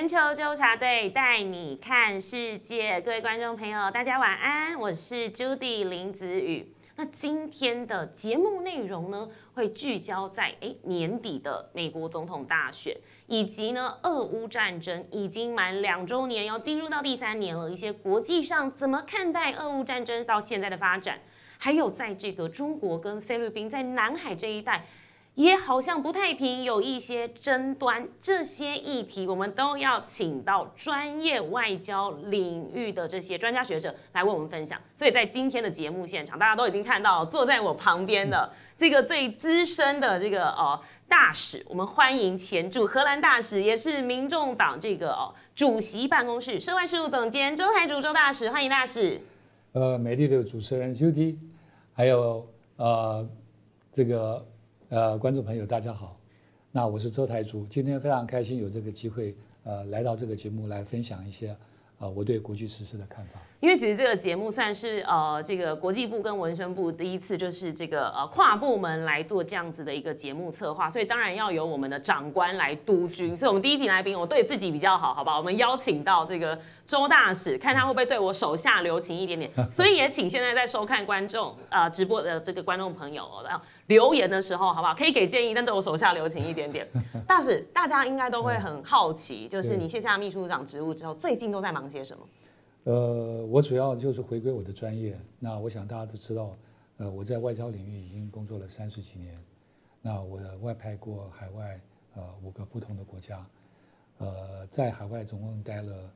全球纠察队带你看世界，各位观众朋友，大家晚安，我是 Judy 林子宇。那今天的节目内容呢，会聚焦在年底的美国总统大选，以及呢俄乌战争已经满2周年，要进入到第3年了，一些国际上怎么看待俄乌战争到现在的发展，还有在这个中国跟菲律宾在南海这一带。也好像不太平，有一些争端，这些议题我们都要请到专业外交领域的这些专家学者来为我们分享。所以在今天的节目现场，大家都已经看到坐在我旁边的这个最资深的这个大使，我们欢迎前驻荷兰大使，也是民众党这个主席办公室涉外事务总监周台竹周大使，欢迎大使。 美丽的主持人 Judy， 还有这个。观众朋友大家好，那我是周台竹，今天非常开心有这个机会来到这个节目来分享一些我对国际时事的看法。 因为其实这个节目算是这个国际部跟文宣部第一次就是这个跨部门来做这样子的一个节目策划，所以当然要由我们的长官来督军。所以我们第一集来宾，我对自己比较好，好不好？我们邀请到这个周大使，看他会不会对我手下留情一点点。所以也请现在在收看观众直播的这个观众朋友留言的时候，好不好？可以给建议，但对我手下留情一点点。大使，大家应该都会很好奇，就是你卸下秘书长职务之后，最近都在忙些什么？ 我主要就是回归我的专业。那我想大家都知道，我在外交领域已经工作了30几年。那我外派过海外5个不同的国家，在海外总共待了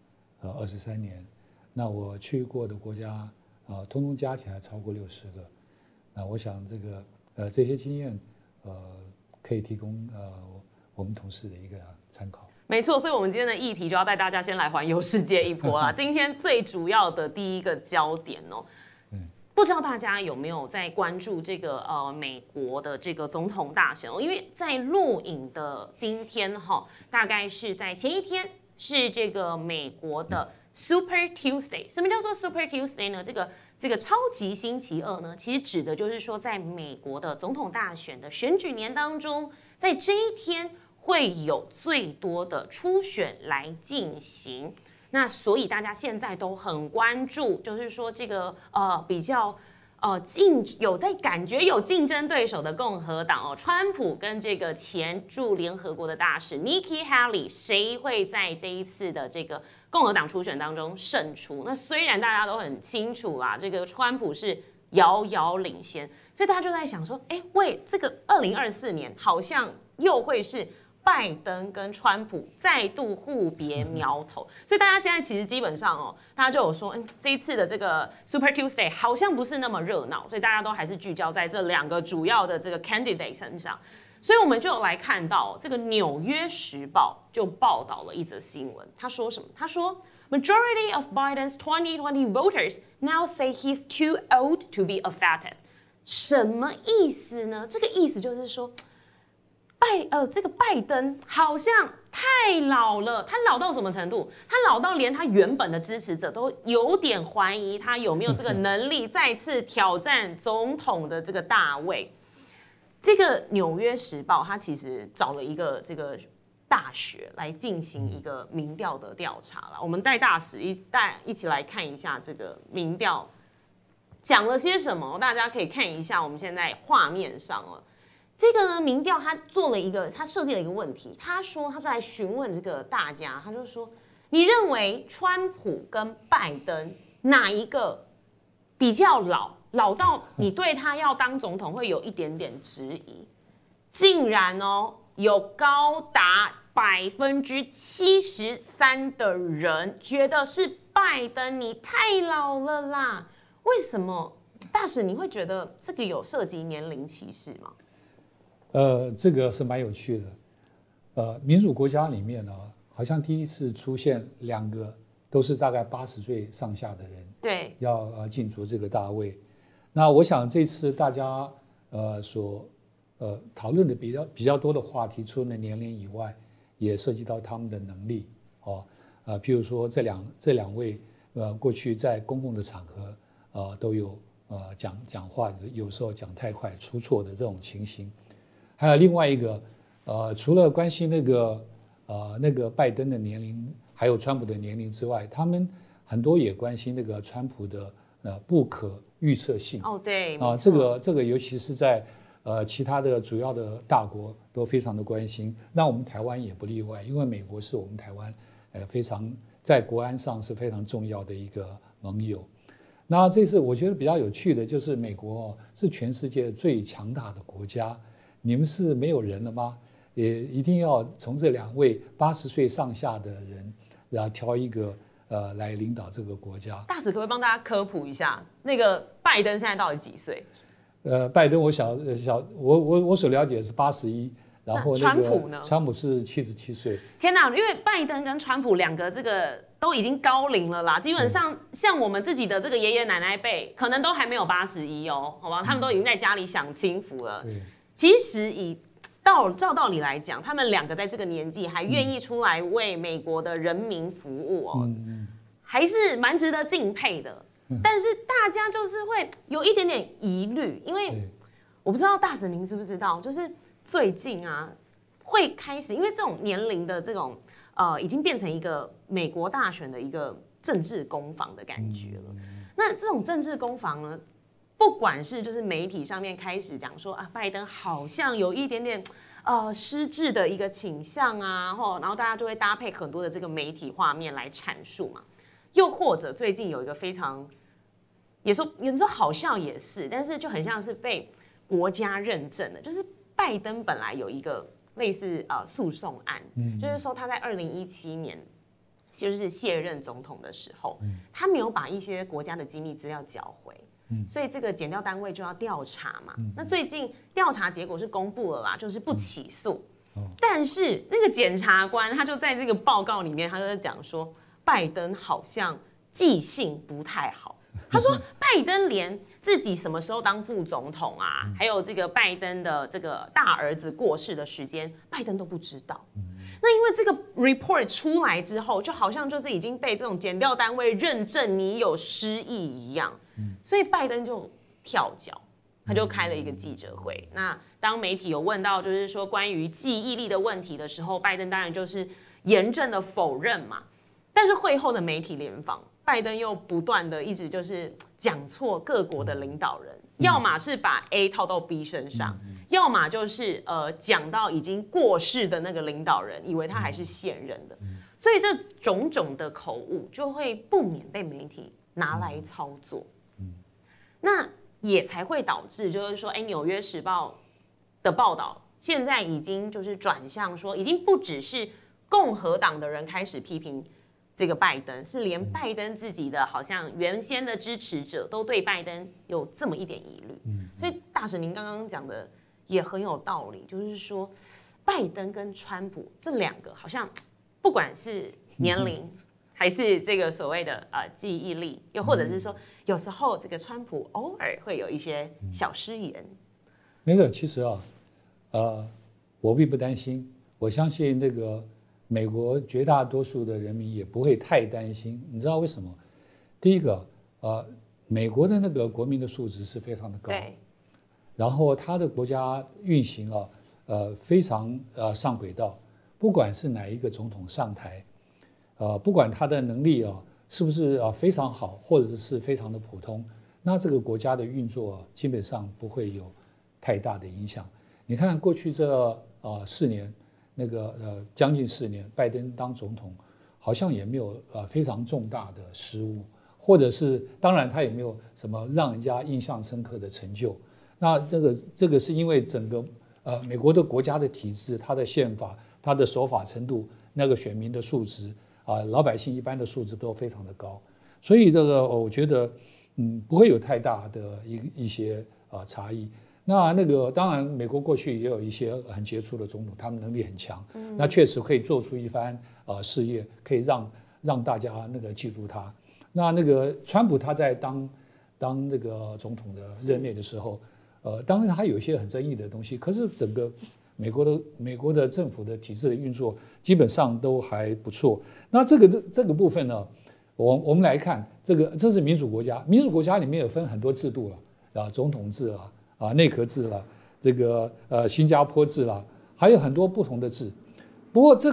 23年。那我去过的国家通通加起来超过60个。那我想这些经验可以提供我们同事的一个参考。 没错，所以我们今天的议题就要带大家先来环游世界一波啦。今天最主要的第一个焦点不知道大家有没有在关注这个美国的这个总统大选因为在录影的今天大概是在前一天是这个美国的 Super Tuesday。什么叫做 Super Tuesday 呢？这个超级星期二呢，其实指的就是说，在美国的总统大选的选举年当中，在这一天会有最多的初选来进行。那所以大家现在都很关注，就是说这个比较感觉有竞争对手的共和党川普跟这个前驻联合国的大使 Nikki Haley， 谁会在这一次的这个共和党初选当中胜出？那虽然大家都很清楚啦，这个川普是遥遥领先，所以大家就在想说，这个2024年好像又会是拜登跟川普再度互别苗头，所以大家现在其实基本上大家就有说，这一次的这个 Super Tuesday 好像不是那么热闹，所以大家都还是聚焦在这2个主要的这个 candidate 身上。所以我们就有来看到这个《纽约时报》就报道了一则新闻，他说什么？他说 Majority of Biden's 2020 voters now say he's too old to be effective。什么意思呢？这个意思就是说，这个拜登好像太老了，他老到什么程度？他老到连他原本的支持者都有点怀疑他有没有这个能力再次挑战总统的这个大位。这个《纽约时报》它其实找了一个这个大学来进行一个民调的调查啦。我们带大使一起来看一下这个民调讲了些什么，大家可以看一下我们现在画面上这个呢，民调他设计了一个问题，他说他是来询问这个大家，他就说你认为川普跟拜登哪一个比较老到你对他要当总统会有一点点质疑？竟然有高达73%的人觉得是拜登，你太老了啦。为什么？大使，你会觉得这个有涉及年龄歧视吗？ 这个是蛮有趣的。民主国家里面呢，好像第一次出现2个都是大概80岁上下的人， 对， 要竞逐这个大位。那我想这次大家所讨论的比较多的话题，除了年龄以外，也涉及到他们的能力譬如说这两位过去在公共的场合都有讲话有时候讲太快出错的这种情形。还有另外一个除了关心那个那个拜登的年龄还有川普的年龄之外，他们很多也关心那个川普的不可预测性。 哦，对这个尤其是在其他的主要的大国都非常的关心。那我们台湾也不例外，因为美国是我们台湾非常在国安上是非常重要的一个盟友。那这次我觉得比较有趣的就是美国是全世界最强大的国家，你们是没有人了吗？也一定要从这2位80岁上下的人，然后挑一个来领导这个国家。 大使可不可以帮大家科普一下，那个拜登现在到底几岁？ 拜登我所了解的是81，然后川普呢？ 川普是77岁。 天哪，因为拜登跟川普2个这个都已经高龄了啦，基本上像我们自己的这个爷爷奶奶辈，可能都还没有81哦，好吧？他们都已经在家里享清福了。其实照道理来讲，他们2个在这个年纪还愿意出来为美国的人民服务哦，还是蛮值得敬佩的。但是大家就是会有一点点疑虑，因为我不知道大使您知不知道，就是最近啊会开始，因为这种年龄的这种已经变成一个美国大选的一个政治攻防的感觉了。那这种政治攻防呢，不管是就是媒体上面开始讲说拜登好像有一点点失智的一个倾向啊，然后大家就会搭配很多的这个媒体画面来阐述嘛。又或者最近有一个非常有时候好笑也是，但是就很像是被国家认证的，就是拜登本来有一个类似诉讼案，就是说他在2017年就是卸任总统的时候，他没有把一些国家的机密资料缴回。所以这个检调单位就要调查嘛。那最近调查结果是公布了啦，就是不起诉。但是那个检察官他就在这个报告里面，他就在讲说，拜登好像记性不太好。他说，拜登连自己什么时候当副总统啊，还有这个拜登的这个大儿子过世的时间，拜登都不知道。那因为这个 report 出来之后，就好像就是已经被这种检调单位认证你有失忆一样。所以拜登就跳脚，他就开了一个记者会。那当媒体有问到就是说关于记忆力的问题的时候，拜登当然就是严正的否认嘛。但是会后的媒体联访，拜登又不断的一直就是讲错各国的领导人，要么是把 A 套到 B 身上，要么就是讲到已经过世的那个领导人，以为他还是现任的。所以这种种的口误就会不免被媒体拿来操作。那也才会导致，就是说，纽约时报的报道现在已经就是转向说，已经不只是共和党的人开始批评这个拜登，是连拜登自己的好像原先的支持者都对拜登有这么一点疑虑。所以大使您刚刚讲的也很有道理，就是说，拜登跟川普这2个好像不管是年龄。还是这个所谓的记忆力，又或者是说，有时候这个川普偶尔会有一些小失言。 那个其实我并不担心，我相信那个美国绝大多数的人民也不会太担心。你知道为什么？第一个，美国的那个国民的素质是非常的高，然后他的国家运行非常上轨道，不管是哪一个总统上台。不管他的能力是不是非常好，或者是非常的普通，那这个国家的运作基本上不会有太大的影响。你看过去这4年，那个将近4年，拜登当总统，好像也没有非常重大的失误，或者是当然他也没有什么让人家印象深刻的成就。那这个是因为整个美国的国家的体制、它的宪法、它的守法程度、那个选民的素质。老百姓一般的素质都非常的高，所以这个我觉得不会有太大的一些差异。那个当然，美国过去也有一些很杰出的总统，他们能力很强，那确实可以做出一番事业，可以让大家那个记住他。那个川普他在当那个总统的任内的时候，当然他有一些很争议的东西，可是整个美国的政府的体制的运作基本上都还不错。那这个部分呢，我们来看这是民主国家，民主国家里面有分很多制度了总统制啦内阁制啦，这个新加坡制啦，还有很多不同的制。不过这个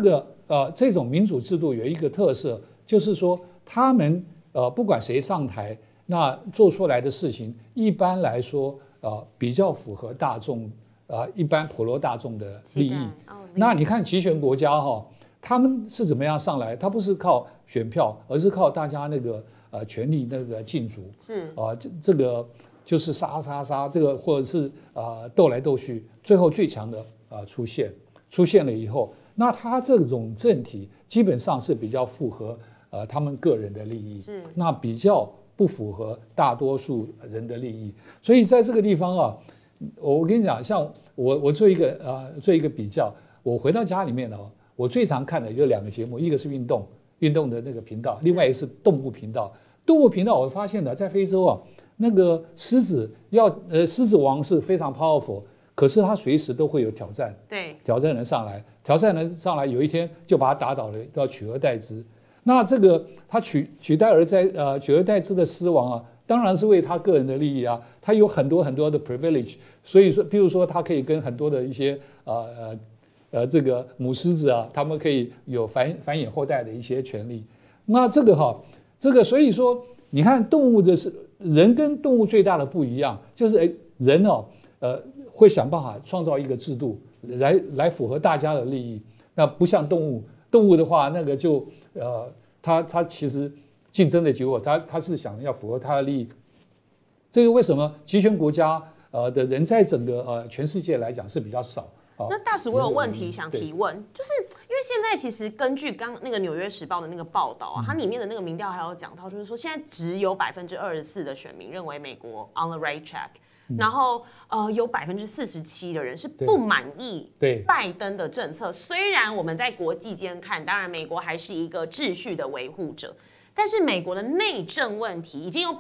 这种民主制度有一个特色，就是说他们不管谁上台，那做出来的事情一般来说比较符合大众一般普罗大众的利益。那你看集权国家他们是怎么样上来？他不是靠选票，而是靠大家那个权力那个竞逐， 是这个就是杀，这个或者是斗来斗去，最后最强的出现了以后，那他这种政体基本上是比较符合他们个人的利益， 是那比较不符合大多数人的利益。所以在这个地方我跟你讲，像我做一个比较，我回到家里面我最常看的有2个节目，一个是运动的那个频道，另外一个是动物频道。动物频道我发现了，在非洲那个狮子王是非常 powerful， 可是他随时都会有挑战， 对， 挑战人上来，有一天就把他打倒了，要取而代之。那这个他取而代之的狮王当然是为他个人的利益他有很多的 privilege， 所以说，比如说他可以跟很多的一些这个母狮子他们可以有繁衍后代的一些权利。那这个所以说，你看动物的是人跟动物最大的不一样，就是人会想办法创造一个制度来符合大家的利益。那不像动物的话，那个就它其实竞争的结果，它是想要符合它的利益。这个为什么集权国家的人在整个全世界来讲是比较少？ 那大使，我有问题想提问，就是因为现在其实根据刚那个《纽约时报》的那个报道它里面的那个民调还有讲到，就是说现在只有24%的选民认为美国 on the right track，然后有47%的人是不满意拜登的政策。虽然我们在国际间看，当然美国还是一个秩序的维护者，但是美国的内政问题已经有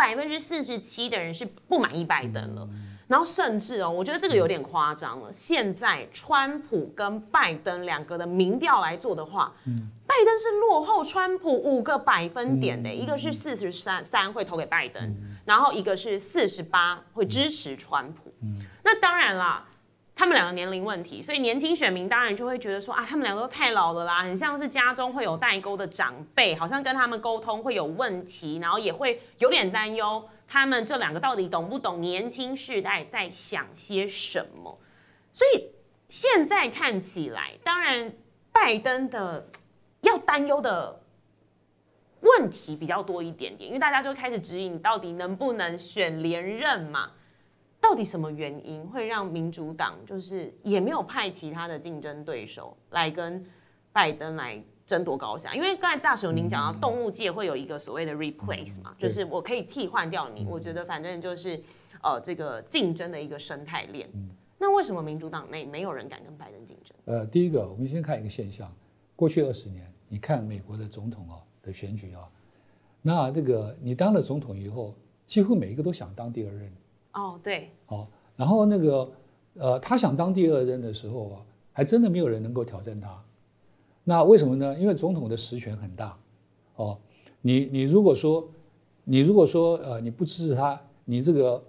47%的人是不满意拜登了。然后甚至我觉得这个有点夸张了。现在川普跟拜登2个的民调来做的话，拜登是落后川普5个百分点的，一个是43会投给拜登，然后一个是48会支持川普。那当然啦，他们2个年龄问题，所以年轻选民当然就会觉得说他们2个都太老了啦，很像是家中会有代沟的长辈，好像跟他们沟通会有问题，然后也会有点担忧。他们这2个到底懂不懂年轻世代在想些什么？所以现在看起来，当然拜登的要担忧的问题比较多一点点，因为大家就开始质疑你到底能不能选连任嘛？到底什么原因会让民主党就是也没有派其他的竞争对手来跟拜登来争夺高下？因为刚才大使您讲到动物界会有一个所谓的 replace 嘛，就是我可以替换掉你，我觉得反正就是这个竞争的一个生态链。那为什么民主党内没有人敢跟拜登竞争？ 第一个，我们先看一个现象，过去20年，你看美国的总统的选举那这个你当了总统以后，几乎每一个都想当第2任。 对。 然后那个他想当第2任的时候还真的没有人能够挑战他。那为什么呢？因为总统的实权很大，你如果说你不支持他，你这个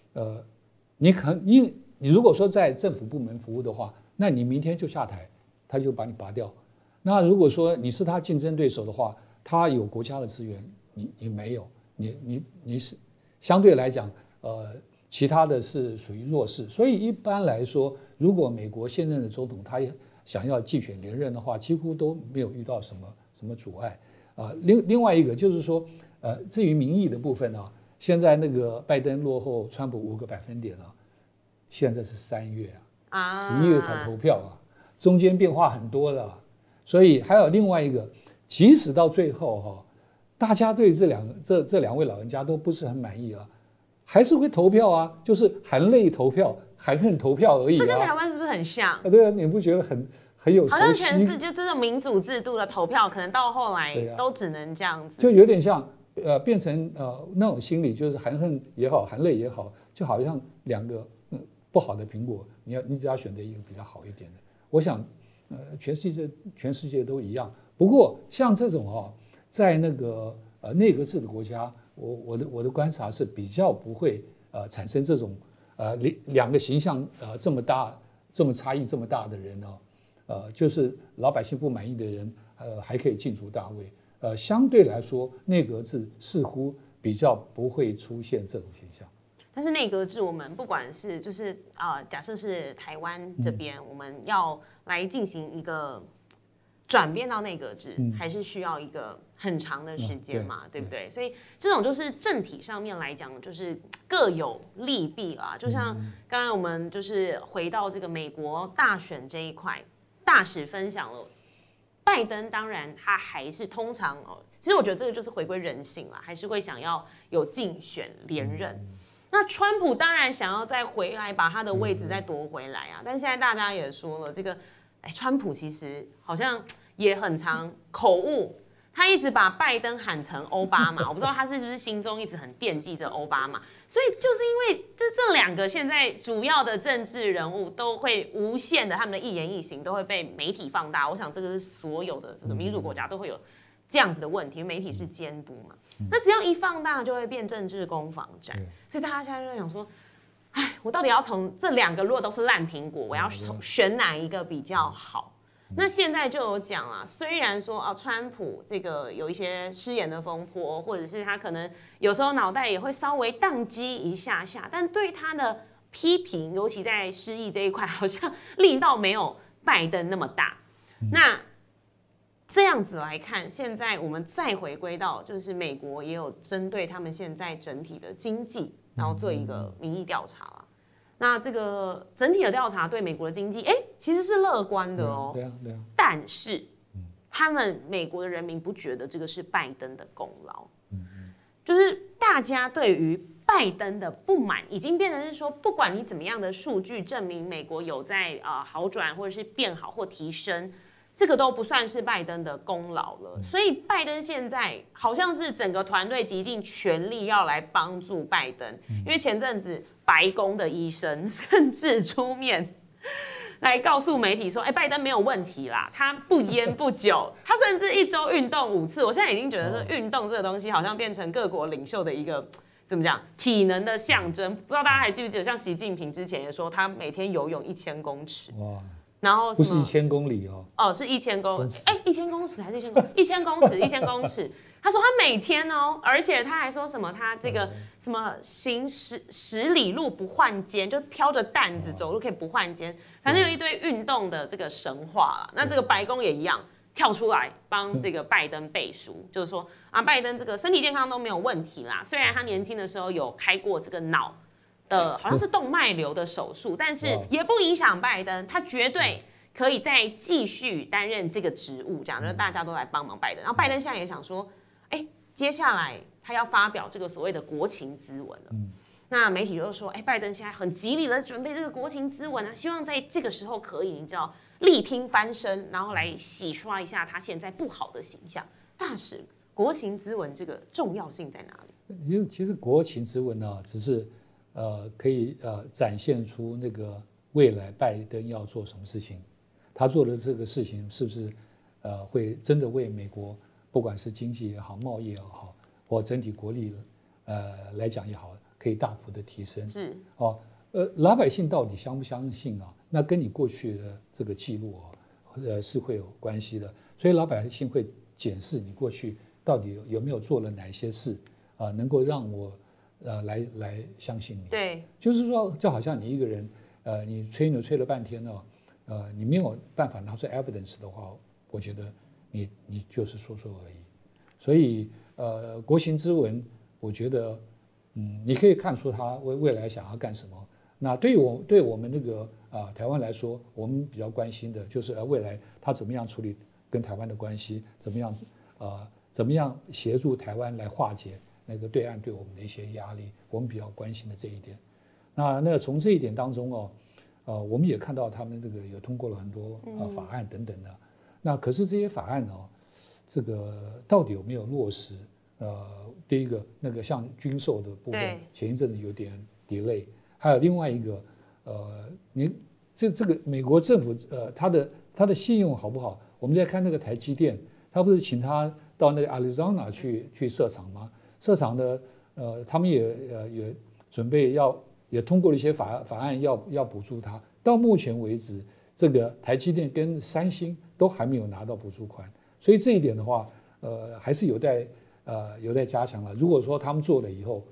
你如果说在政府部门服务的话，那你明天就下台，他就把你拔掉。那如果说你是他竞争对手的话，他有国家的资源，你没有，你是相对来讲其他的是属于弱势。所以一般来说，如果美国现任的总统他想要竞选连任的话，几乎都没有遇到什么阻碍另外一个就是说至于民意的部分现在那个拜登落后川普5个百分点现在是3月11月才投票中间变化很多了。所以还有另外一个，即使到最后大家对这两位老人家都不是很满意还是会投票就是含泪投票，含恨投票而已。 这跟台湾是不是很像？ 对你不觉得很有熟悉？ 好像全是就这种民主制度的投票，可能到后来都只能这样子， 就有点像变成那种心理，就是含恨也好，含泪也好，就好像2个不好的苹果，你只要选择一个比较好一点的。我想全世界都一样。不过像这种在那个内阁制的国家，我的观察是比较不会产生这种2个形象这么大、这么差异这么大的人就是老百姓不满意的人， 还可以进驻大位，相对来说内阁制似乎比较不会出现这种现象。 但是内阁制，我们不管是就是假设是台湾这边，我们要来进行一个转变到内阁制，还是需要一个很长的时间嘛，对不对？所以这种就是政体上面来讲，就是各有利弊啦。就像刚刚我们就是回到这个美国大选这一块，大使分享了，拜登当然他还是通常其实我觉得这个就是回归人性啦，还是会想要有竞选连任。那川普当然想要再回来把他的位置再夺回来啊，但现在大家也说了，这个川普其实好像也很常口误，他一直把拜登喊成奥巴马，我不知道他是不是心中一直很惦记着奥巴马，所以就是因为这两个现在主要的政治人物都会无限的他们的一言一行都会被媒体放大，我想这个是所有的这个民主国家都会有这样子的问题，媒体是监督嘛。那只要一放大，就会变政治攻防战，所以大家现在就在想说，我到底要从这两个如果都是烂苹果，我要选哪一个比较好？那现在就有讲啊，虽然说川普这个有一些失言的风波，或者是他可能有时候脑袋也会稍微宕机一下下，但对他的批评，尤其在失忆这一块，好像力道没有拜登那么大。那这样子来看，现在我们再回归到，就是美国也有针对他们现在整体的经济，然后做一个民意调查啦。那这个整体的调查对美国的经济，其实是乐观的哦。 对啊。 但是，他们美国的人民不觉得这个是拜登的功劳。就是大家对于拜登的不满，已经变成是说，不管你怎么样的数据证明美国有在好转，或者是变好或提升。这个都不算是拜登的功劳了，所以拜登现在好像是整个团队极尽全力要来帮助拜登，因为前阵子白宫的医生甚至出面来告诉媒体说，拜登没有问题啦，他不烟不酒，他甚至一周运动5次。我现在已经觉得这运动这个东西好像变成各国领袖的一个怎么讲体能的象征。不知道大家还记不记得，像习近平之前也说他每天游泳1000公尺。哇！然后不是1000公里哦， 是1000公尺，1000公尺还是1000公尺？1000公尺，1000公尺。他说他每天而且他还说什么他这个什么行10里路不换肩，就挑着担子走路可以不换肩，反正有一堆运动的这个神话啦。那这个白宫也一样跳出来帮这个拜登背书，就是说拜登这个身体健康都没有问题啦，虽然他年轻的时候有开过这个脑的好像是动脉瘤的手术，但是也不影响拜登，他绝对可以再继续担任这个职务，这样就是大家都来帮忙拜登。然后拜登现在也想说，接下来他要发表这个所谓的国情咨文了。那媒体就说，拜登现在很极力的准备这个国情咨文啊，希望在这个时候可以你知道力拼翻身，然后来洗刷一下他现在不好的形象。大使，国情咨文这个重要性在哪里？ 其实国情咨文呢，只是可以展现出那个未来拜登要做什么事情，他做的这个事情是不是会真的为美国不管是经济也好、贸易也好，或整体国力来讲也好，可以大幅的提升。 是老百姓到底相不相信啊？那跟你过去的这个记录是会有关系的。所以老百姓会检视你过去到底有没有做了哪些事能够让我来相信你。 对， 就是说，就好像你一个人你吹牛吹了半天你没有办法拿出 evidence 的话，我觉得你就是说说而已。所以国情咨文，我觉得你可以看出他未来想要干什么。那对我们那个台湾来说，我们比较关心的就是未来他怎么样处理跟台湾的关系，怎么样协助台湾来化解那个对岸对我们的一些压力，我们比较关心的这一点。那从这一点当中我们也看到他们这个有通过了很多法案等等的。那可是这些法案这个到底有没有落实？第一个那个像军售的部分，前一阵子有点 delay， 还有另外一个这个美国政府它的信用好不好？我们在看那个台积电，他不是请他到那个 Arizona 去设厂吗？设厂的他们也准备也通过了一些法案要补助他。到目前为止，这个台积电跟三星都还没有拿到补助款， 所以这一点的话，还是有待加强了。如果说他们做了以后，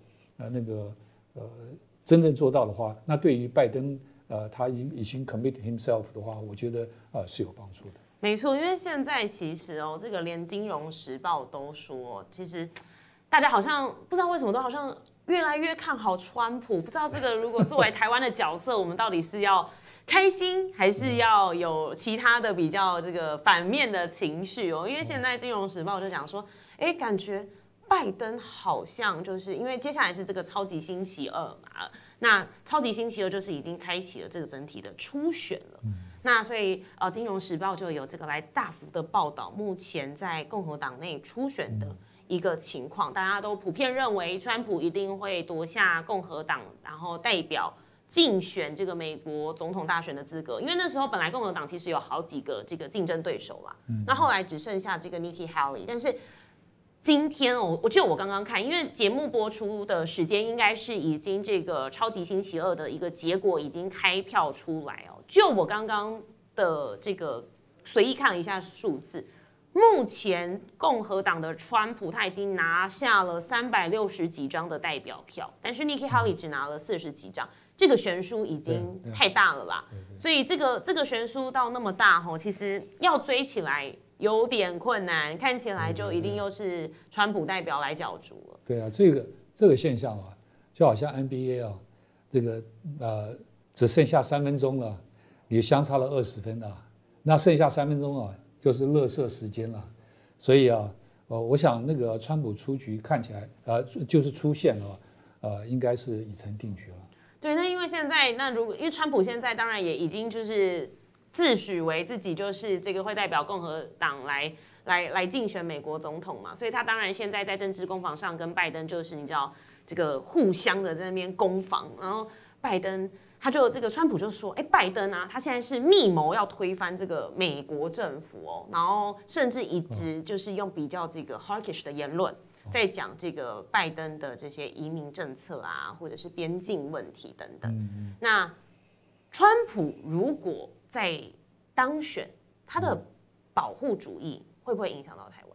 真正做到的话，那对于拜登他已经 commit himself 的话，我觉得是有帮助的。 没错，因为现在其实这个连《金融时报》都说，其实大家好像不知道为什么都好像越来越看好川普。不知道这个如果作为台湾的角色，我们到底是要开心，还是要有其他的比较这个反面的情绪哦？因为现在《金融时报》就讲说，感觉拜登好像就是因为接下来是这个超级星期二嘛，那超级星期二就是已经开启了这个整体的初选了。那所以《金融时报》就有这个来大幅的报道目前在共和党内初选的一个情况，大家都普遍认为川普一定会夺下共和党，然后代表竞选这个美国总统大选的资格。因为那时候本来共和党其实有好几个这个竞争对手啦，那后来只剩下这个 Nikki Haley， 但是今天我记得我刚刚看，因为节目播出的时间应该是已经这个超级星期二的一个结果已经开票出来哦。就我刚刚的这个随意看了一下数字，目前共和党的川普他已经拿下了360几张的代表票，但是 Nikki Haley 只拿了40几张，这个悬殊已经太大了啦。所以这个悬殊到那么大吼，其实要追起来有点困难，看起来就一定又是川普代表来角逐了。 对啊，这个现象啊，就好像 NBA 啊，这个只剩下3分钟了，你相差了20分啊，那剩下3分钟啊，就是垃圾时间了。所以啊，我想那个川普出局看起来就是出现了，应该是已成定局了。 对，那因为现在因为川普现在当然也已经就是自诩为自己就是这个会代表共和党来竞选美国总统嘛，所以他当然现在在政治攻防上跟拜登就是你知道这个互相的在那边攻防，然后拜登他就这个川普就说，拜登啊，他现在是密谋要推翻这个美国政府哦，然后甚至一直就是用比较这个 hawkish 的言论。在讲这个拜登的这些移民政策啊，或者是边境问题等等。那川普如果在当选，他的保护主义会不会影响到台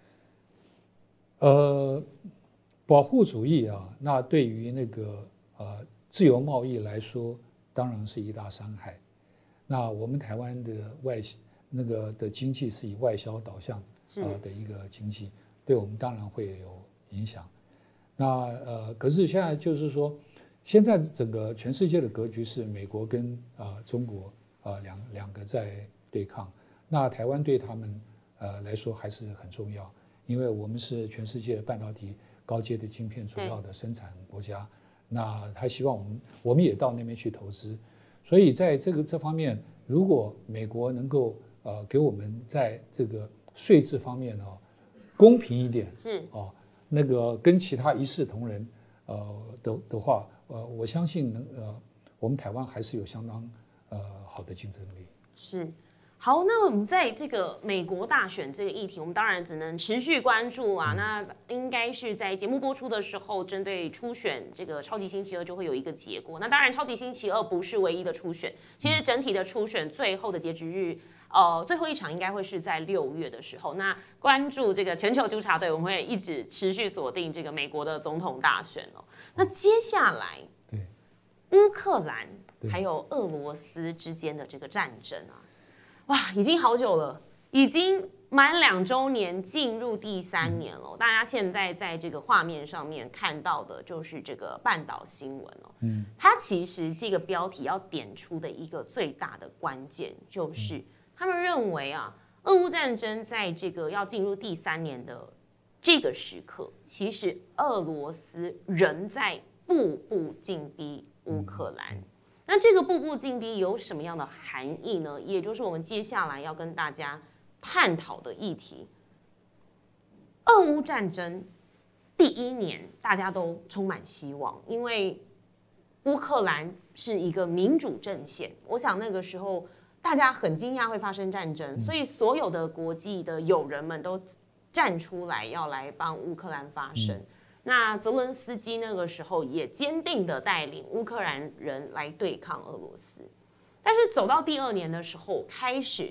湾？保护主义啊，那对于那个自由贸易来说，当然是一大伤害。那我们台湾的的经济是以外销导向的一个经济。对我们当然会有影响。那可是现在就是说，现在整个全世界的格局是美国跟中国两个在对抗。那台湾对他们来说还是很重要，因为我们是全世界半导体高阶的晶片主要的生产国家。那他希望我们也到那边去投资。所以在这方面，如果美国能够给我们在这个税制方面公平一点是那个跟其他一视同仁的话，我相信我们台湾还是有相当好的竞争力。 是。好，那我们在这个美国大选这个议题，我们当然只能持续关注啊。那应该是在节目播出的时候，针对初选这个超级星期二就会有一个结果。那当然，超级星期二不是唯一的初选，其实整体的初选最后的截止日。最后一场应该会是在6月的时候。那关注这个全球督察队，我们会一直持续锁定这个美国的总统大选哦。那接下来，乌克兰还有俄罗斯之间的这个战争啊，哇，已经好久了，已经满2周年，进入第3年了。大家现在在这个画面上面看到的就是这个半岛新闻哦。它其实这个标题要点出的一个最大的关键就是。他们认为啊，俄乌战争在这个要进入第3年的这个时刻，其实俄罗斯仍在步步进逼乌克兰。那这个步步进逼有什么样的含义呢？也就是我们接下来要跟大家探讨的议题。俄乌战争第1年，大家都充满希望，因为乌克兰是一个民主阵线。我想那个时候。大家很惊讶会发生战争，所以所有的国际的友人们都站出来要来帮乌克兰发声。那泽伦斯基那个时候也坚定的带领乌克兰人来对抗俄罗斯。但是走到第2年的时候，开始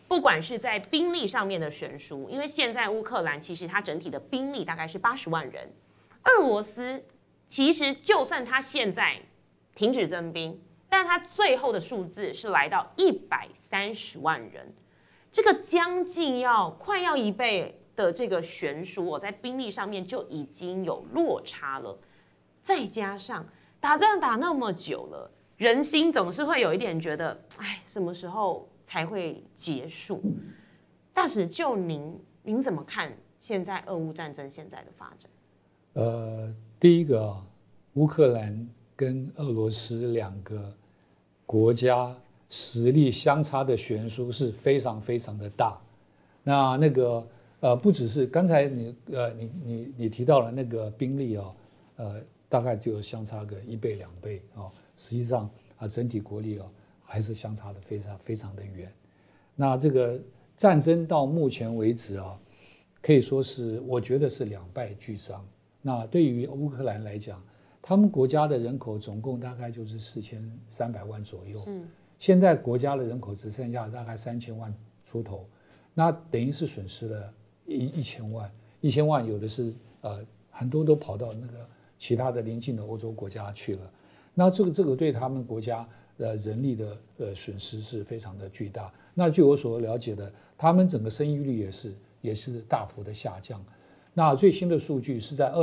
不管是在兵力上面的悬殊，因为现在乌克兰其实它整体的兵力大概是80万人，俄罗斯其实就算它现在停止增兵，但它最后的数字是来到130万人，这个将近快要1倍的这个悬殊，在兵力上面就已经有落差了。再加上打仗打那么久了，人心总是会有一点觉得，哎，什么时候才会结束？大使，就您怎么看现在俄乌战争现在的发展？ 第一个乌克兰跟俄罗斯2个国家实力相差的悬殊是非常非常的大。那个不只是刚才你提到了那个兵力大概就相差个1倍2倍实际上整体国力还是相差的非常非常的远。那这个战争到目前为止可以说是我觉得是2败俱伤。那对于乌克兰来讲，他们国家的人口总共大概就是4300万左右，现在国家的人口只剩下大概3000万出头，那等于是损失了1000万，1000万有的是很多都跑到那个其他的邻近的欧洲国家去了。那这个对他们国家人力的损失是非常的巨大。那据我所了解的，他们整个生育率也是大幅的下降。那最新的数据是在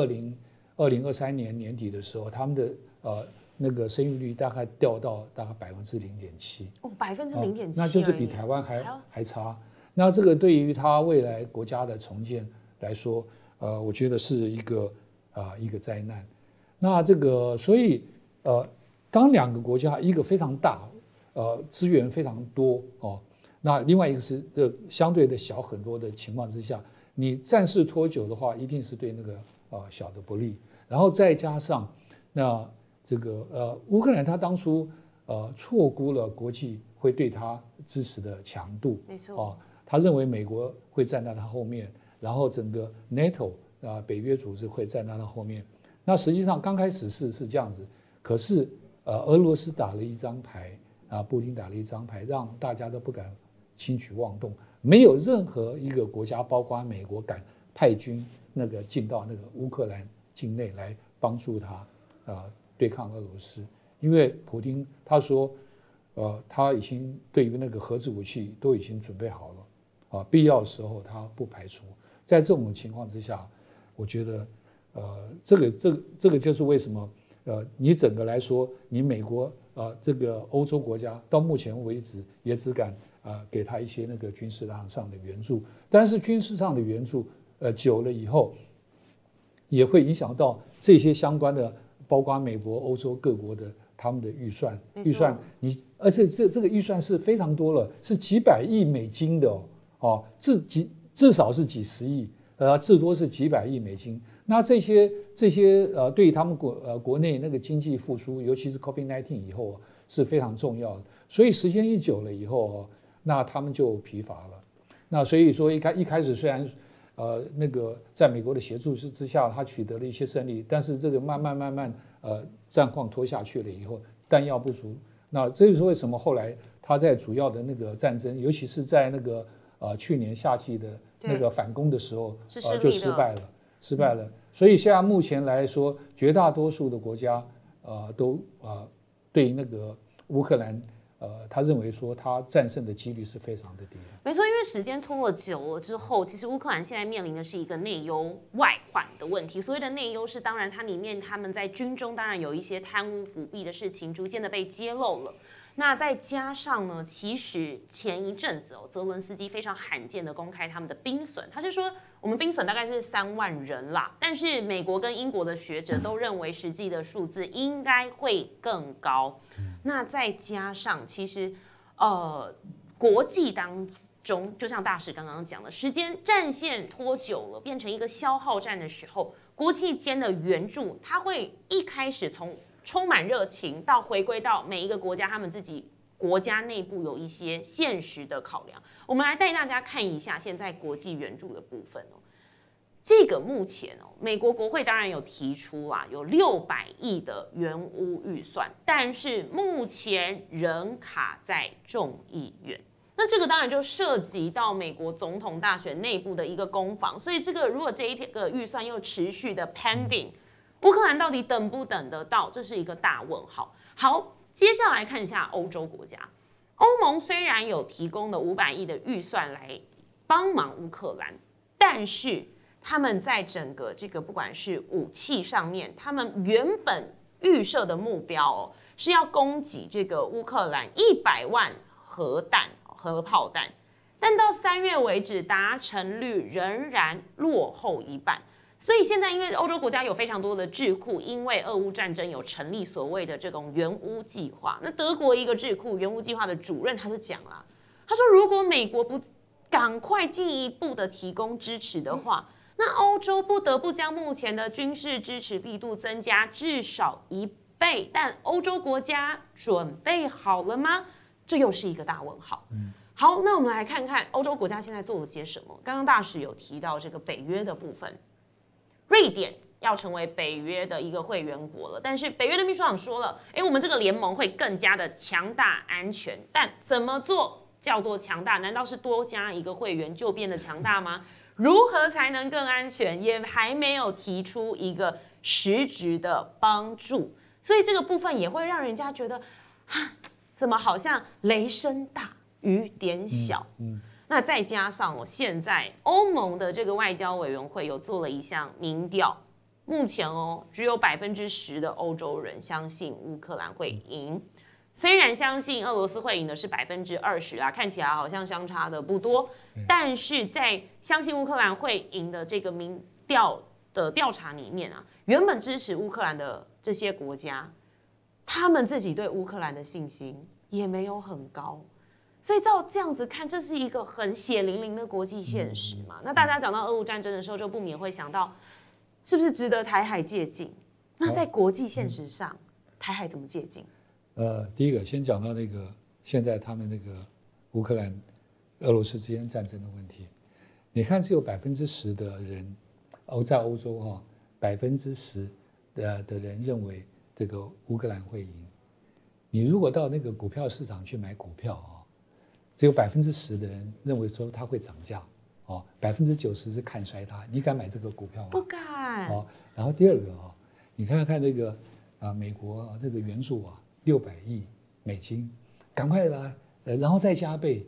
2023年年底的时候，他们的那个生育率大概掉到大概0.7%。 0.7%， 那就是比台湾还差。那这个对于他未来国家的重建来说，我觉得是一个灾难。那这个所以当2个国家，一个非常大，资源非常多那另外一个是相对的小很多的情况之下，你战事拖久的话，一定是对那个小的不利。然后再加上那这个乌克兰他当初错估了国际会对他支持的强度， 没错他认为美国会站在他后面，然后整个 NATO 北约组织会站在他后面。那实际上刚开始是这样子，可是俄罗斯打了一张牌布丁打了一张牌，让大家都不敢轻举妄动。没有任何一个国家，包括美国，敢派军进到那个乌克兰境内来帮助他对抗俄罗斯，因为普丁他说，他已经对于那个核子武器都已经准备好了必要的时候他不排除。在这种情况之下，我觉得这个就是为什么你整个来说，你美国这个欧洲国家到目前为止也只敢给他一些那个军事上的援助，但是军事上的援助久了以后，也会影响到这些相关的，包括美国、欧洲各国的他们的预算，而且这个预算是非常多了，是几百亿美金的至少是几十亿，至多是几百亿美金。那这些对于他们国内那个经济复苏，尤其是 COVID-19 以后是非常重要的。所以时间一久了以后那他们就疲乏了。那所以说一开始虽然那个在美国的协助之下，他取得了一些胜利，但是这个慢慢战况拖下去了以后，弹药不足。那这就是为什么后来他在主要的那个战争，尤其是在那个去年夏季的那个反攻的时候就失败了。所以现在目前来说，绝大多数的国家都对那个乌克兰他认为说他战胜的几率是非常的低的。 没错，因为时间拖了久了之后，其实乌克兰现在面临的是一个内忧外患的问题。所谓的内忧是，当然它里面他们在军中当然有一些贪污舞弊的事情逐渐的被揭露了。那再加上呢，其实前一阵子泽伦斯基非常罕见的公开他们的兵损，他是说我们兵损大概是3万人啦，但是美国跟英国的学者都认为实际的数字应该会更高。那再加上其实国际当中，就像大使刚刚讲的，时间战线拖久了，变成一个消耗战的时候，国际间的援助，它会一开始从充满热情到回归到每一个国家他们自己国家内部有一些现实的考量。我们来带大家看一下现在国际援助的部分这个目前美国国会当然有提出啦，有600亿的援乌预算，但是目前仍卡在众议院。 那这个当然就涉及到美国总统大选内部的一个攻防，所以这个如果这一个预算又持续的 pending，乌克兰到底等不等得到，这是一个大问号。好，接下来看一下欧洲国家，欧盟虽然有提供了500亿的预算来帮忙乌克兰，但是他们在整个这个不管是武器上面，他们原本预设的目标是要供给这个乌克兰100万核炮弹，但到3月为止，达成率仍然落后一半。所以现在，因为欧洲国家有非常多的智库，因为俄乌战争有成立所谓的这种援乌计划。那德国一个智库援乌计划的主任他就讲了，他说如果美国不赶快进一步的提供支持的话，那欧洲不得不将目前的军事支持力度增加至少1倍。但欧洲国家准备好了吗？这又是一个大问号。好，那我们来看看欧洲国家现在做了些什么。刚刚大使有提到这个北约的部分，瑞典要成为北约的一个会员国了，但是北约的秘书长说了，我们这个联盟会更加的强大安全，但怎么做叫做强大？难道是多加一个会员就变得强大吗？如何才能更安全？也还没有提出一个实质的帮助，所以这个部分也会让人家觉得，怎么好像雷声大雨点小？那再加上现在欧盟的这个外交委员会有做了一项民调，目前只有10%的欧洲人相信乌克兰会赢，虽然相信俄罗斯会赢的是20%啊，看起来好像相差的不多，但是在相信乌克兰会赢的这个民调的调查里面啊，原本支持乌克兰的这些国家，他们自己对乌克兰的信心也没有很高。所以照这样子看，这是一个很血淋淋的国际现实嘛。那大家讲到俄乌战争的时候，就不免会想到，是不是值得台海借镜？那在国际现实上，台海怎么借镜？ 第一个先讲到那个现在他们那个乌克兰、俄罗斯之间战争的问题。你看，只有10%的人，在欧洲10%的人认为这个乌克兰会赢。你如果到那个股票市场去买股票只有10%的人认为说它会涨价，90%是看衰它。你敢买这个股票吗？ 不敢。 然后第二个你看看那个美国这个援助600亿美金，赶快来，然后再加倍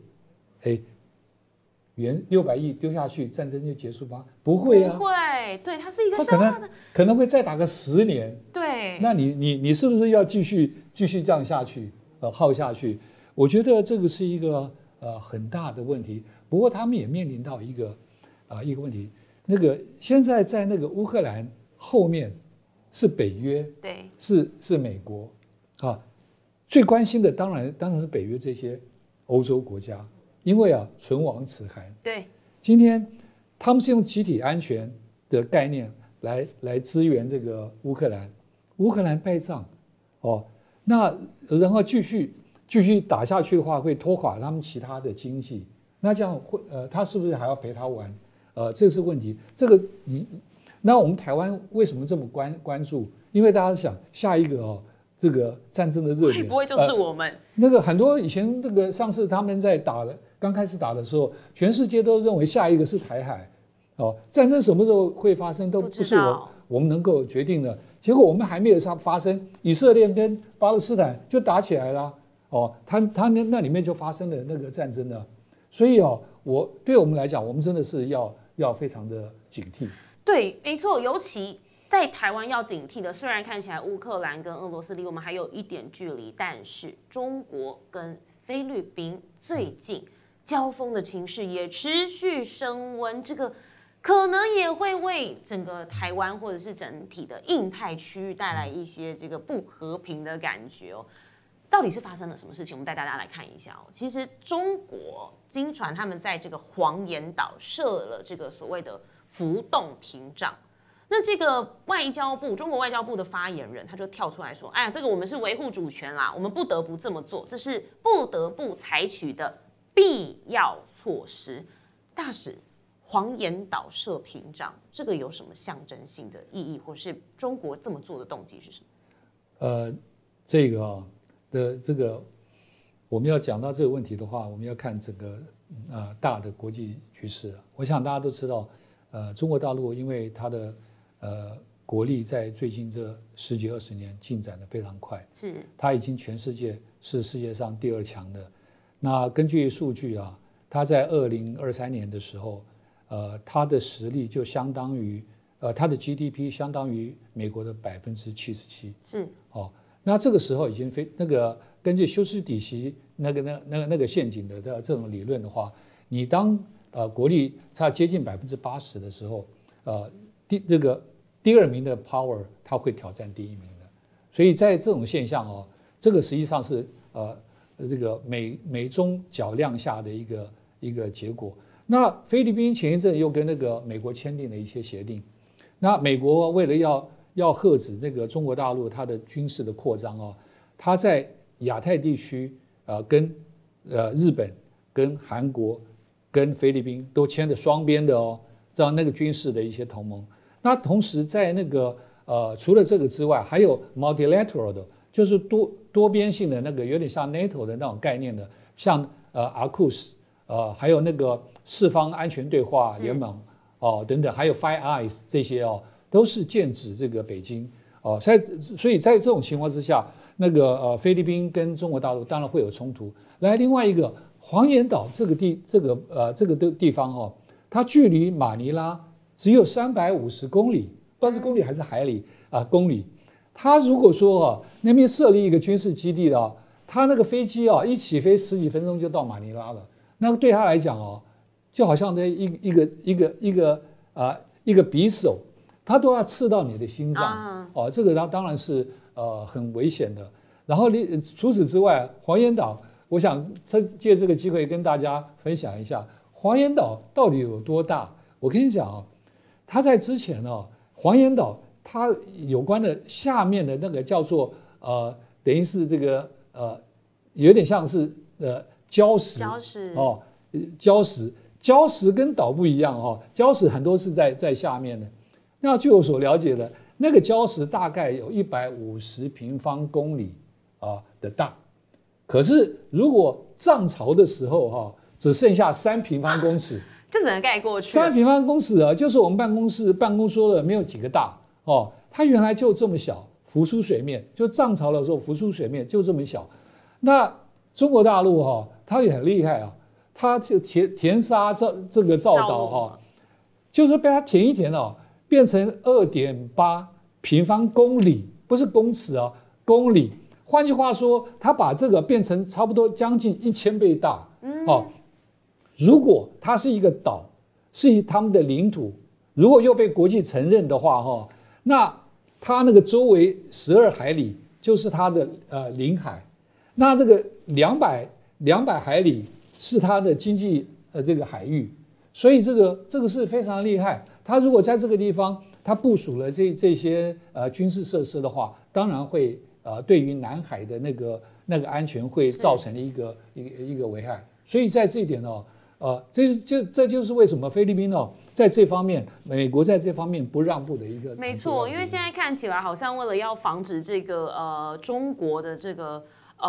，600亿丢下去，战争就结束吗？不会啊， 不会。对，它是一个消化的， 可能会再打个10年。 对， 那你是不是要继续这样下去，耗下去？我觉得这个是一个很大的问题。不过他们也面临到一个问题，那个现在在那个乌克兰后面是北约， 对， 是美国最关心的当然是北约这些欧洲国家，因为唇亡齿寒。 对， 今天他们是用集体安全的概念来支援这个乌克兰，乌克兰败仗那然后继续打下去的话，会拖垮他们其他的经济。那这样会他是不是还要陪他玩？这是问题。这个那我们台湾为什么这么关注？因为大家想下一个这个战争的热点， 会不会就是我们？ 那个很多以前那个上次他们在刚开始打的时候，全世界都认为下一个是台海。战争什么时候会发生都不是我们能够决定的。结果我们还没有发生，以色列跟巴勒斯坦就打起来了。他那里面就发生了那个战争了。所以对我们来讲，我们真的是要非常的警惕。 对，没错，尤其在台湾要警惕的，虽然看起来乌克兰跟俄罗斯离我们还有一点距离，但是中国跟菲律宾最近交锋的情势也持续升温，这个可能也会为整个台湾或者是整体的印太区域带来一些这个不和平的感觉到底是发生了什么事情？我们带大家来看一下其实中国经传他们在这个黄岩岛设了这个所谓的浮动屏障。那这个中国外交部的发言人他就跳出来说：“哎呀，这个我们是维护主权啦，我们不得不这么做，这是不得不采取的必要措施。”大使，黄岩岛设屏障，这个有什么象征性的意义，或是中国这么做的动机是什么？ 这个我们要讲到这个问题的话，我们要看整个大的国际局势。我想大家都知道，中国大陆因为它的国力在最近这10几20年进展得非常快， 是它已经全世界是世界上第2强的。那根据数据啊，它在2023年的时候，它的实力就相当于它的 GDP 相当于美国的77%。 是那这个时候已经根据修斯底希那个陷阱的这种理论的话，你当国力差接近80%的时候，第2名的 power 它会挑战第1名的。所以在这种现象哦，这个实际上是这个美中较量下的一个结果。那菲律宾前一阵又跟那个美国签订了一些协定，那美国为了要遏止那个中国大陆它的军事的扩张哦，它在亚太地区跟日本、跟韩国、跟菲律宾都签了双边的哦，这样那个军事的一些同盟。那同时在那个除了这个之外，还有 multilateral 的，就是多边性的那个有点像 NATO 的那种概念的，像AUKUS 还有那个四方安全对话联盟等等，还有 Five Eyes 这些都是剑指这个北京所以在这种情况之下，那个菲律宾跟中国大陆当然会有冲突。来，另外一个黄岩岛这个地方它距离马尼拉只有350公里，不知道是公里还是海里公里。他如果说那边设立一个军事基地的他那个飞机一起飞10几分钟就到马尼拉了，那个对他来讲就好像一个匕首，他都要刺到你的心脏这个当然是很危险的。然后除此之外，黄岩岛，我想借这个机会跟大家分享一下黄岩岛到底有多大。我跟你讲它在之前黄岩岛它有关的下面的那个叫做等于是这个有点像是礁石跟岛不一样礁石很多是在下面的。那据我所了解的，那个礁石大概有150平方公里的大，可是如果涨潮的时候只剩下3平方公尺。 就只能盖过去。 3平方公尺就是我们办公桌的没有几个大它原来就这么小，浮出水面，就涨潮的时候浮出水面就这么小。那中国大陆它也很厉害它就填沙这个造岛就是说被它填一填变成2.8平方公里，不是公尺公里。换句话说，它把这个变成差不多将近1000倍大。如果它是一个岛，是他们的领土，如果又被国际承认的话那它那个周围12海里就是它的领海，那这个200海里是它的经济这个海域，所以这个是非常厉害。它如果在这个地方它部署了这些军事设施的话，当然会对于南海的那个安全会造成一个危害。所以在这一点这就是为什么菲律宾在这方面，美国在这方面不让步的一个。 没错，因为现在看起来好像为了要防止这个中国的这个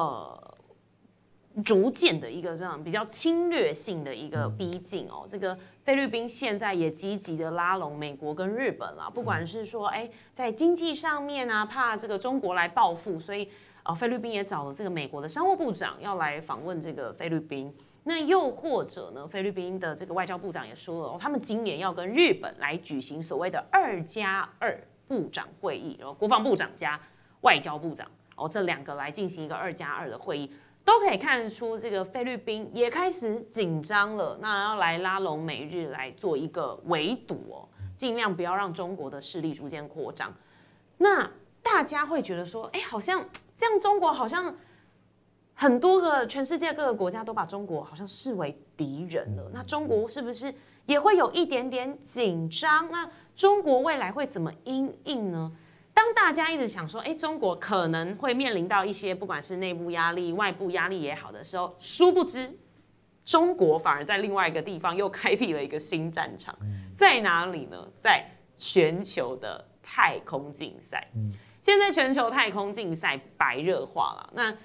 逐渐的一个这样比较侵略性的一个逼近这个菲律宾现在也积极的拉拢美国跟日本啦，不管是说在经济上面怕这个中国来报复，所以菲律宾也找了这个美国的商务部长要来访问这个菲律宾。那又或者呢，菲律宾的这个外交部长也说了他们今年要跟日本来举行所谓的2+2部长会议，然后国防部长加外交部长这2个来进行一个2+2的会议，都可以看出这个菲律宾也开始紧张了，那要来拉拢美日来做一个围堵尽量不要让中国的势力逐渐扩张。那大家会觉得说好像这样中国好像很多个全世界各个国家都把中国好像视为敌人了，那中国是不是也会有一点点紧张？那中国未来会怎么因应呢？当大家一直想说中国可能会面临到一些不管是内部压力外部压力也好的时候，殊不知中国反而在另外一个地方又开辟了一个新战场。在哪里呢？在全球的太空竞赛。现在全球太空竞赛白热化了，那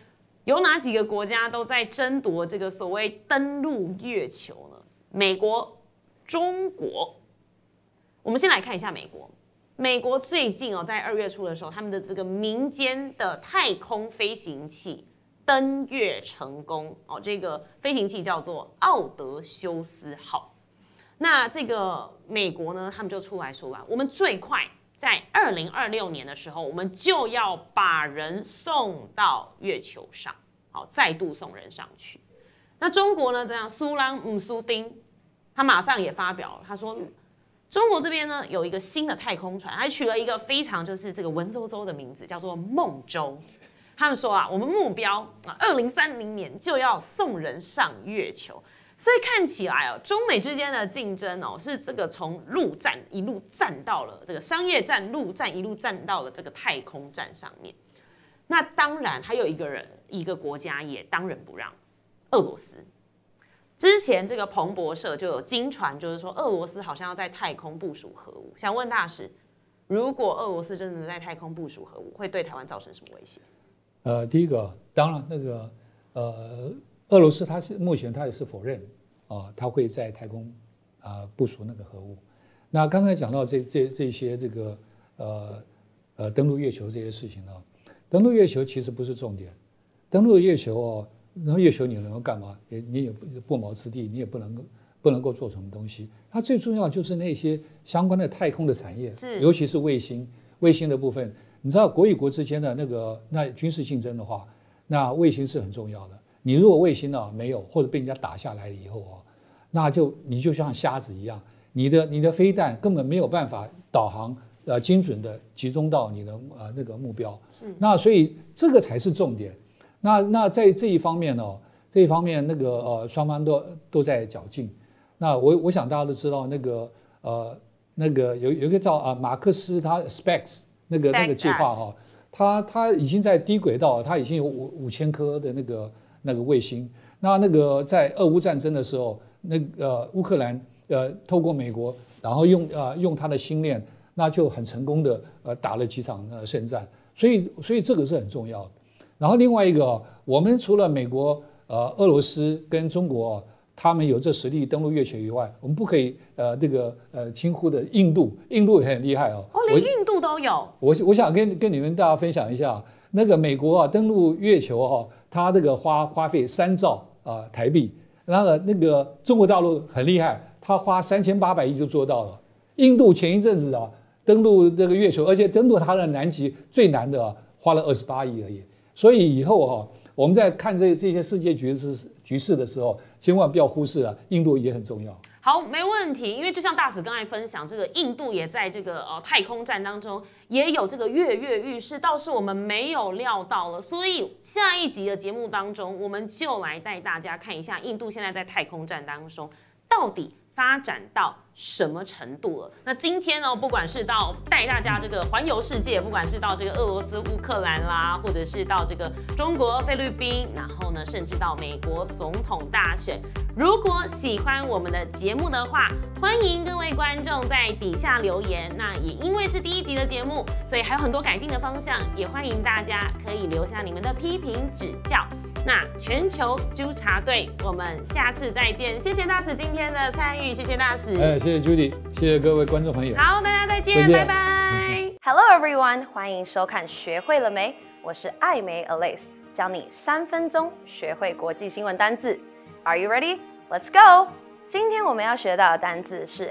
有哪几个国家都在争夺这个所谓登陆月球呢？美国、中国。我们先来看一下美国。美国最近在2月初的时候，他们的这个民间的太空飞行器登月成功这个飞行器叫做奥德修斯号。那这个美国呢，他们就出来说吧，我们最快在2026年的时候，我们就要把人送到月球上，再度送人上去。那中国呢，这样苏朗姆苏丁，他马上也发表了，他说，中国这边呢有一个新的太空船，还取了一个非常就是这个文绉绉的名字，叫做梦舟。他们说我们目标2030年就要送人上月球。所以看起来中美之间的竞争是这个从陆战一路战到了这个商业战、陆战一路战到了这个太空战上面。那当然还有一个国家也当仁不让，俄罗斯。之前这个彭博社就有经传，就是说俄罗斯好像要在太空部署核武。想问大使，如果俄罗斯真的在太空部署核武，会对台湾造成什么威胁？ 第一个，当然那个俄罗斯目前他也是否认他会在太空部署那个核武。那刚才讲到这些这个登陆月球这些事情登陆月球其实不是重点，登陆月球然后月球你能够干嘛？你也不毛之地，你也不能够做什么东西。它最重要就是那些相关的太空的产业，尤其是卫星的部分。你知道国与国之间的那军事竞争的话，那卫星是很重要的。你如果卫星没有，或者被人家打下来以后那你就像瞎子一样，你的飞弹根本没有办法导航精准的集中到你的那个目标。是。那所以这个才是重点。那在这一方面那个双方都在较劲。那我想大家都知道那个有一个叫马克思他 SpaceX 那个计划他已经在低轨道，他已经有5000颗的那个卫星。那个在俄乌战争的时候，乌克兰透过美国，然后用他的星链，那就很成功的打了几场胜战。所以这个是很重要的。然后另外一个我们除了美国、俄罗斯跟中国他们有这实力登陆月球以外，我们不可以轻忽的印度也很厉害连印度都有。 我想跟你们大家分享一下，那个美国登陆月球它这个花费3兆台币，然后那个中国大陆很厉害，它花3800亿就做到了。印度前一阵子登陆这个月球，而且登陆它的南极最难的花了28亿而已。所以以后我们在看这些世界局势的时候，千万不要忽视了印度也很重要。 好，没问题，因为就像大使刚才分享，这个印度也在这个太空战当中也有这个跃跃欲试，倒是我们没有料到了。所以下一集的节目当中，我们就来带大家看一下印度现在在太空战当中到底发展到什么程度了？那今天呢，不管是到带大家这个环游世界，不管是到这个俄罗斯、乌克兰啦，或者是到这个中国、菲律宾，然后呢，甚至到美国总统大选。如果喜欢我们的节目的话，欢迎各位观众在底下留言。那也因为是第1集的节目，所以还有很多改进的方向，也欢迎大家可以留下你们的批评指教。那全球纠察队，我们下次再见。谢谢大使今天的参与，谢谢大使。 谢谢 Judy， 谢谢各位观众朋友。 好，大家再见，拜拜。 Hello everyone， 欢迎收看学会了没？我是艾梅 Alace， 教你3分钟学会国际新闻单字。Are you ready? Let's go！ 今天我们要学到的单字是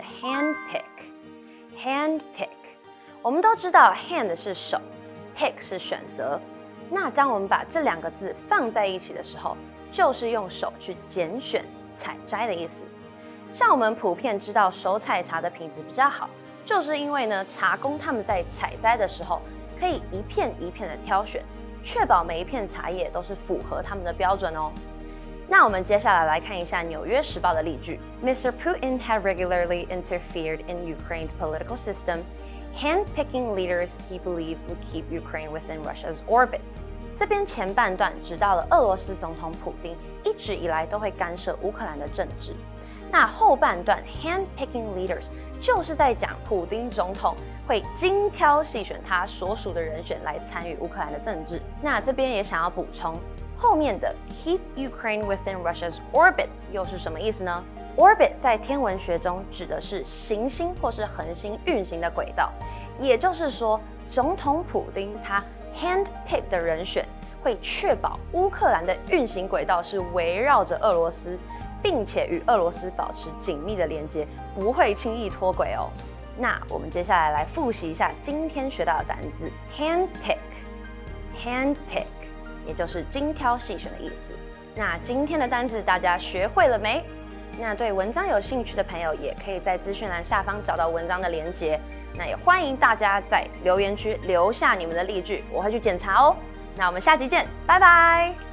handpick。handpick， 我们都知道 hand 是手 ，pick 是选择。那当我们把这2个字放在一起的时候，就是用手去拣选、采摘的意思。像我们普遍知道手采茶的品质比较好，就是因为呢，茶工他们在采摘的时候，可以一片一片的挑选，确保每一片茶叶都是符合他们的标准哦。那我们接下来来看一下《纽约时报》的例句 ：Mr. Putin had regularly interfered in Ukraine's political system, handpicking leaders he believed would keep Ukraine within Russia's orbit. 这边前半段指到了俄罗斯总统普丁一直以来都会干涉乌克兰的政治。那后半段 handpicking leaders 就是在讲普丁总统会精挑细选他所属的人选来参与乌克兰的政治。那这边也想要补充。 后面的 keep Ukraine within Russia's orbit 又是什么意思呢？ Orbit 在天文学中指的是行星或是恒星运行的轨道，也就是说，总统普丁他 handpick 的人选会确保乌克兰的运行轨道是围绕着俄罗斯，并且与俄罗斯保持紧密的连接，不会轻易脱轨哦。那我们接下来复习一下今天学到的单字 handpick，handpick 也就是精挑细选的意思。那今天的单字大家学会了没？那对文章有兴趣的朋友，也可以在资讯栏下方找到文章的连结。那也欢迎大家在留言区留下你们的例句，我会去检查哦。那我们下集见，拜拜。